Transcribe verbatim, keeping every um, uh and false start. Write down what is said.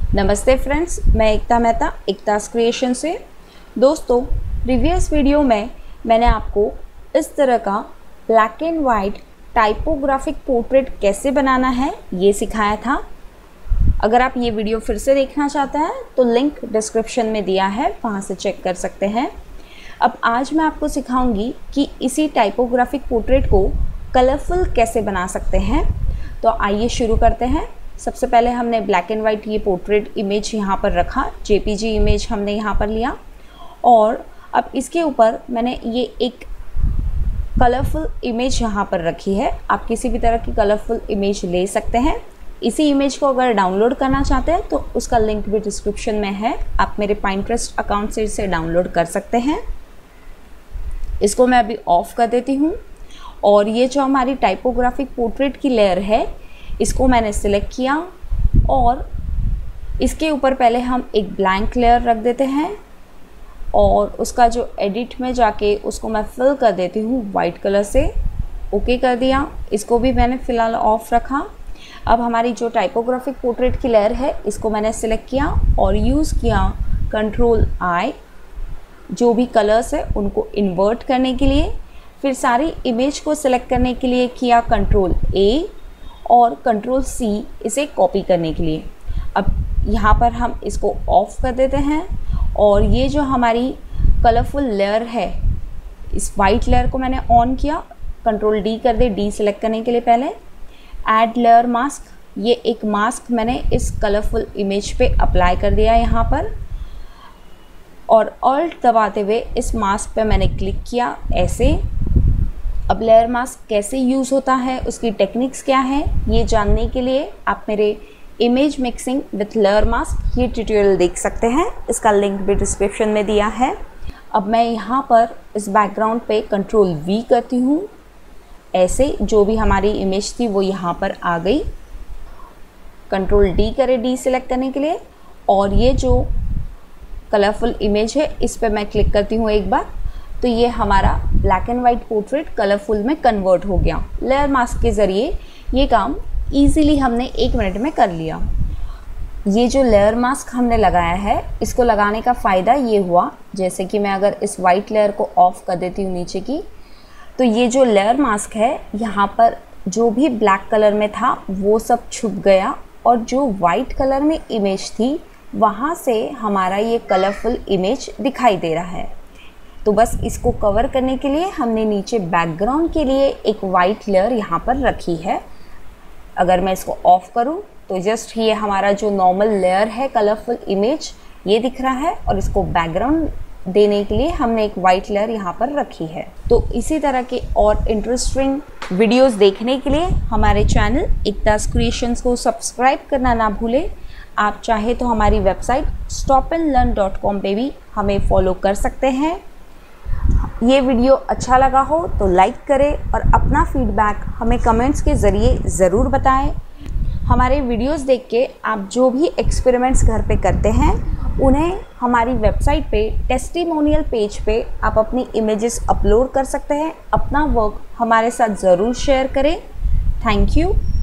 नमस्ते फ्रेंड्स, मैं एकता मेहता एकतास क्रिएशन से। दोस्तों, प्रीवियस वीडियो में मैंने आपको इस तरह का black and white typographic portrait कैसे बनाना है ये सिखाया था। अगर आप ये वीडियो फिर से देखना चाहते हैं तो लिंक डिस्क्रिप्शन में दिया है, वहाँ से चेक कर सकते हैं। अब आज मैं आपको सिखाऊंगी कि इसी टाइपोग्राफिक पोर्ट्रेट को कलरफुल कैसे बना सकते हैं। तो आइए शुरू करते हैं। सबसे पहले हमने ब्लैक एंड वाइट ये पोर्ट्रेट इमेज यहाँ पर रखा, जेपीजी इमेज हमने यहाँ पर लिया और अब इसके ऊपर मैंने ये एक कलरफुल इमेज यहाँ पर रखी है। आप किसी भी तरह की कलरफुल इमेज ले सकते हैं। इसी इमेज को अगर डाउनलोड करना चाहते हैं तो उसका लिंक भी डिस्क्रिप्शन में है, आप मेरे पाइंटरेस्ट अकाउंट से इसे डाउनलोड कर सकते हैं। इसको मैं अभी ऑफ कर देती हूँ और ये जो हमारी टाइपोग्राफिक पोर्ट्रेट की लेयर है इसको मैंने सिलेक्ट किया और इसके ऊपर पहले हम एक ब्लैंक लेयर रख देते हैं और उसका जो एडिट में जाके उसको मैं फिल कर देती हूँ वाइट कलर से। ओके कर दिया, इसको भी मैंने फ़िलहाल ऑफ रखा। अब हमारी जो टाइपोग्राफिक पोर्ट्रेट की लेयर है इसको मैंने सिलेक्ट किया और यूज़ किया कंट्रोल आई, जो भी कलर्स है उनको इन्वर्ट करने के लिए। फिर सारी इमेज को सिलेक्ट करने के लिए किया कंट्रोल ए और कंट्रोल सी इसे कॉपी करने के लिए। अब यहाँ पर हम इसको ऑफ कर देते हैं और ये जो हमारी कलरफुल लेयर है इस वाइट लेयर को मैंने ऑन किया, कंट्रोल डी कर दे, डी सिलेक्ट करने के लिए पहले ऐड लेयर मास्क, ये एक मास्क मैंने इस कलरफुल इमेज पे अप्लाई कर दिया यहाँ पर और ऑल्ट दबाते हुए इस मास्क पे मैंने क्लिक किया ऐसे। अब लेयर मास्क कैसे यूज़ होता है, उसकी टेक्निक्स क्या है, ये जानने के लिए आप मेरे image mixing with layer mask ये ट्यूटोरियल देख सकते हैं, इसका लिंक भी डिस्क्रिप्शन में दिया है। अब मैं यहाँ पर इस बैकग्राउंड पे कंट्रोल वी करती हूँ ऐसे, जो भी हमारी इमेज थी वो यहाँ पर आ गई। कंट्रोल डी करे डी सिलेक्ट करने के लिए और ये जो कलरफुल इमेज है इस पर मैं क्लिक करती हूँ एक बार, तो ये हमारा black and white portrait colourful में कन्वर्ट हो गया। लेयर मास्क के ज़रिए ये काम इजीली हमने एक मिनट में कर लिया। ये जो लेयर मास्क हमने लगाया है इसको लगाने का फ़ायदा ये हुआ, जैसे कि मैं अगर इस वाइट लेयर को ऑफ कर देती हूँ नीचे की, तो ये जो लेयर मास्क है यहाँ पर जो भी ब्लैक कलर में था वो सब छुप गया और जो वाइट कलर में इमेज थी वहाँ से हमारा ये कलरफुल इमेज दिखाई दे रहा है। तो बस इसको कवर करने के लिए हमने नीचे बैकग्राउंड के लिए एक वाइट लेयर यहाँ पर रखी है। अगर मैं इसको ऑफ करूँ तो जस्ट ये हमारा जो नॉर्मल लेयर है कलरफुल इमेज ये दिख रहा है और इसको बैकग्राउंड देने के लिए हमने एक वाइट लेयर यहाँ पर रखी है। तो इसी तरह के और इंटरेस्टिंग वीडियोस देखने के लिए हमारे चैनल एकतास क्रिएशंस को सब्सक्राइब करना ना भूलें। आप चाहे तो हमारी website stop and learn dot com पे भी हमें फॉलो कर सकते हैं। ये वीडियो अच्छा लगा हो तो लाइक करें और अपना फीडबैक हमें कमेंट्स के ज़रिए ज़रूर बताएं। हमारे वीडियोस देख के आप जो भी एक्सपेरिमेंट्स घर पे करते हैं उन्हें हमारी वेबसाइट पे टेस्टिमोनियल पेज पे आप अपनी इमेजेस अपलोड कर सकते हैं। अपना वर्क हमारे साथ ज़रूर शेयर करें। Thank you.